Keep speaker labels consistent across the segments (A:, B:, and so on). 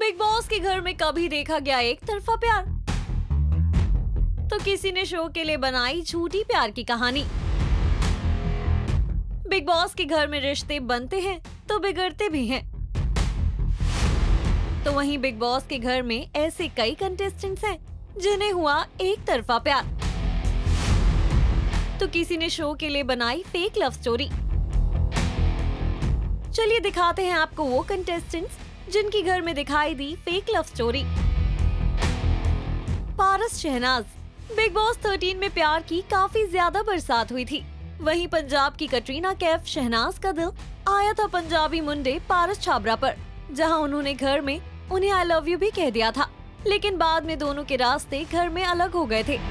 A: Big boss के घर में कभी देखा गया एक तरफा प्यार, तो किसी ने शो के लिए बनाई झूठी प्यार की कहानी। बिग बॉस के घर में रिश्ते बनते हैं तो बिगड़ते भी हैं। तो वहीं बिग बॉस के घर में ऐसे कई कंटेस्टेंट्स हैं जिन्हें हुआ एक तरफा प्यार, तो किसी ने शो के लिए बनाई फेक लव स्टोरी। चलिए दिखाते हैं आपको वो कंटेस्टेंट्स जिनकी घर में दिखाई दी fake love story. Paras Shehnaaz. Bigg Boss 13 में प्यार की काफी ज्यादा बरसात हुई थी। वहीं पंजाब की कटरीना कैफ शहनाज का दिल आया था पंजाबी मुंडे पारस छाबरा पर, जहां उन्होंने घर में उन्हें आई लव यू भी कह दिया था, लेकिन बाद में दोनों के रास्ते घर में अलग हो गए थे।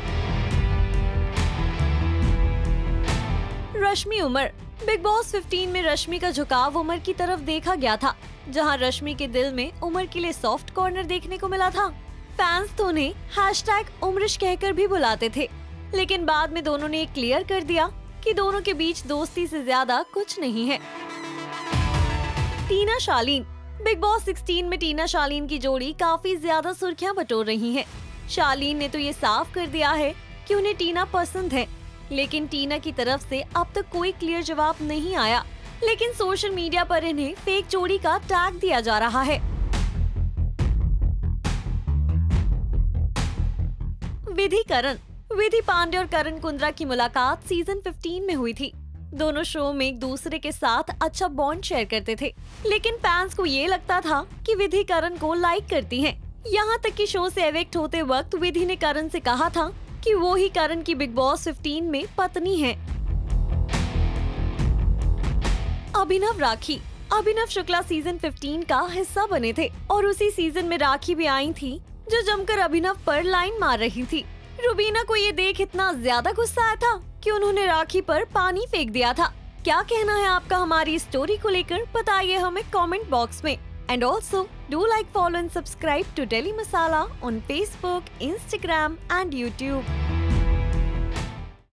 A: रश्मि उमर। बिग बॉस 15 में रश्मि का झुकाव उमर की तरफ देखा गया था, जहां रश्मि के दिल में उमर के लिए सॉफ्ट कॉर्नर देखने को मिला था। फैंस तो उन्हें #उमरिश कहकर भी बुलाते थे, लेकिन बाद में दोनों ने क्लियर कर दिया कि दोनों के बीच दोस्ती से ज्यादा कुछ नहीं है। टीना शालीन। बिग बॉस 16 में टीना शालीन की जोड़ी काफी ज्यादा सुर्खियां बटोर रही है। शालीन ने तो ये साफ कर दिया है कि उन्हें टीना पसंद है, लेकिन टीना की तरफ से अब तक कोई क्लियर जवाब नहीं आया। लेकिन सोशल मीडिया पर इन्हें फेक जोड़ी का टैग दिया जा रहा है। विधि करण। विधि पांडे और करण कुंद्रा की मुलाकात सीजन 15 में हुई थी। दोनों शो में एक दूसरे के साथ अच्छा बॉन्ड शेयर करते थे, लेकिन फैंस को ये लगता था कि विधि करण को लाइक करती हैं। यहाँ तक कि शो से एविक्ट होते वक्त विधि ने करण से कहा था कि वो ही करण की बिग बॉस 15 में पत्नी है। अभिनव राखी। अभिनव शुक्ला सीजन 15 का हिस्सा बने थे और उसी सीजन में राखी भी आई थी, जो जमकर अभिनव पर लाइन मार रही थी। रुबीना को ये देख इतना ज्यादा गुस्सा आया था कि उन्होंने राखी पर पानी फेंक दिया था। क्या कहना है आपका हमारी स्टोरी को लेकर, बताइए हमें कमेंट बॉक्स में। And also do like, follow and subscribe to Daily Masala on Facebook, Instagram and YouTube.